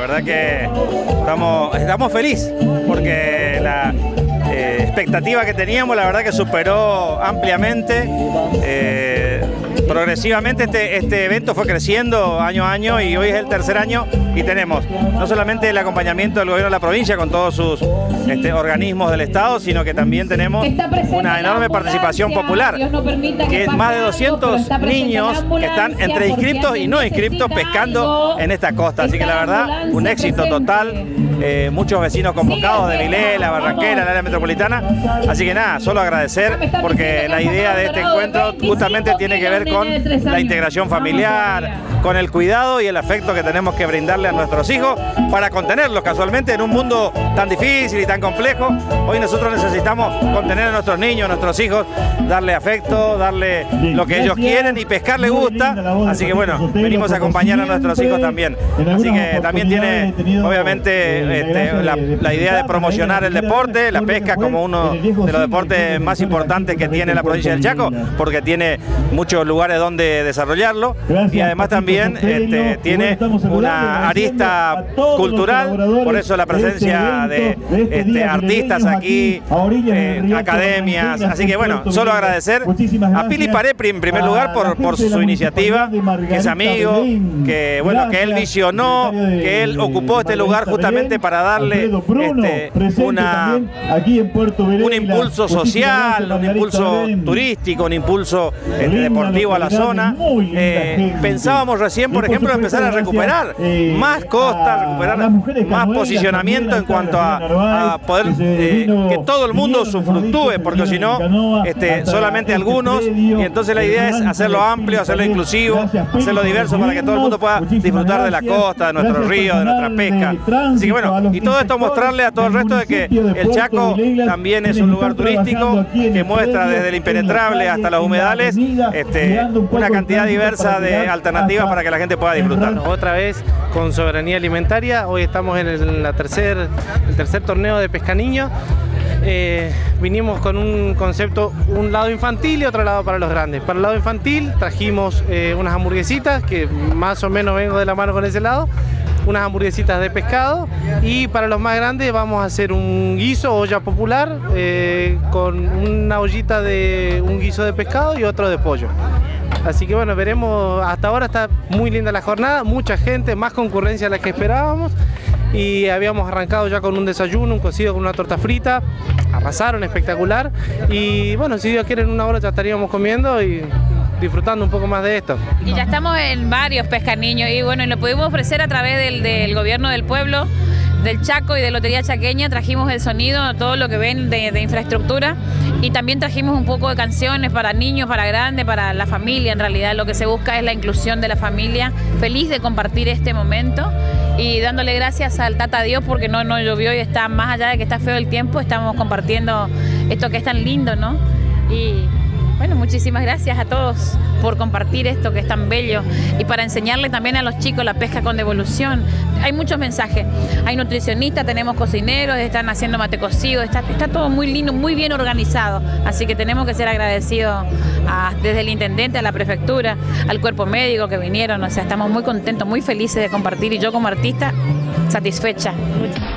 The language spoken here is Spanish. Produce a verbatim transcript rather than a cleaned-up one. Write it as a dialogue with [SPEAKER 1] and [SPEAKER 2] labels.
[SPEAKER 1] verdad que estamos, estamos felices porque la eh, expectativa que teníamos, la verdad que superó ampliamente. Eh, progresivamente este, este evento fue creciendo año a año y hoy es el tercer año y tenemos no solamente el acompañamiento del gobierno de la provincia con todos sus este, organismos del Estado, sino que también tenemos una enorme participación popular, que es más de doscientos niños que están entre inscriptos y no inscriptos pescando en esta costa, así que la verdad un éxito total. Eh, muchos vecinos convocados de Vilela, Barranquera, el área metropolitana, así que nada, solo agradecer porque la idea de este encuentro justamente tiene que ver con la integración familiar, con el cuidado y el afecto que tenemos que brindarle a nuestros hijos para contenerlos casualmente en un mundo tan difícil y tan complejo. Hoy nosotros necesitamos contener a nuestros niños, a nuestros hijos, darle afecto, darle lo que ellos quieren y pescar les gusta, así que bueno, venimos a acompañar a nuestros hijos también, así que también tiene obviamente Este, la, la idea de promocionar el deporte, la pesca como uno de los deportes más importantes que tiene la provincia del Chaco, porque tiene muchos lugares donde desarrollarlo y además también este, tiene una arista cultural, por eso la presencia de este, artistas aquí, eh, academias, así que bueno, solo agradecer a Pili Parepri en primer lugar por, por su iniciativa, que es amigo, que bueno, que él visionó, que él ocupó este lugar justamente para darle este, una, un impulso social, un impulso turístico, un impulso este, deportivo a la zona. Eh, pensábamos recién, por ejemplo, empezar a recuperar más costas, recuperar más posicionamiento en cuanto a, a poder eh, que todo el mundo usufructúe, porque si no, este, solamente algunos, y entonces la idea es hacerlo amplio, hacerlo inclusivo, hacerlo diverso para que todo el mundo pueda disfrutar de la costa, de nuestros ríos, de nuestra pesca. Así que bueno, y todo esto mostrarle a todo el resto de que el Chaco también es un lugar turístico que muestra desde el impenetrable hasta los humedales este, una cantidad diversa de alternativas para que la gente pueda disfrutar.
[SPEAKER 2] Otra vez con soberanía alimentaria, hoy estamos en el, la tercer, el tercer torneo de Pesca Niño. Eh, vinimos con un concepto, un lado infantil y otro lado para los grandes. Para el lado infantil trajimos eh, unas hamburguesitas, que más o menos vengo de la mano con ese lado, unas hamburguesitas de pescado, y para los más grandes vamos a hacer un guiso, olla popular, eh, con una ollita de un guiso de pescado y otro de pollo. Así que bueno, veremos, hasta ahora está muy linda la jornada, mucha gente, más concurrencia de la que esperábamos, y habíamos arrancado ya con un desayuno, un cocido con una torta frita, arrasaron, espectacular, y bueno, si Dios quiere en una hora ya estaríamos comiendo y disfrutando un poco más de esto.
[SPEAKER 3] Y ya estamos en varios Pesca Niños y bueno, y lo pudimos ofrecer a través del, del gobierno del pueblo, del Chaco y de Lotería Chaqueña. Trajimos el sonido, todo lo que ven de, de infraestructura, y también trajimos un poco de canciones para niños, para grandes, para la familia. En realidad lo que se busca es la inclusión de la familia, feliz de compartir este momento y dándole gracias al Tata Dios porque no, no llovió y está, más allá de que está feo el tiempo, estamos compartiendo esto que es tan lindo, ¿no? Y bueno, muchísimas gracias a todos por compartir esto que es tan bello y para enseñarle también a los chicos la pesca con devolución. Hay muchos mensajes, hay nutricionistas, tenemos cocineros, están haciendo mate cocido, está, está todo muy lindo, muy bien organizado, así que tenemos que ser agradecidos a, desde el intendente, a la prefectura, al cuerpo médico que vinieron, o sea, estamos muy contentos, muy felices de compartir y yo como artista satisfecha.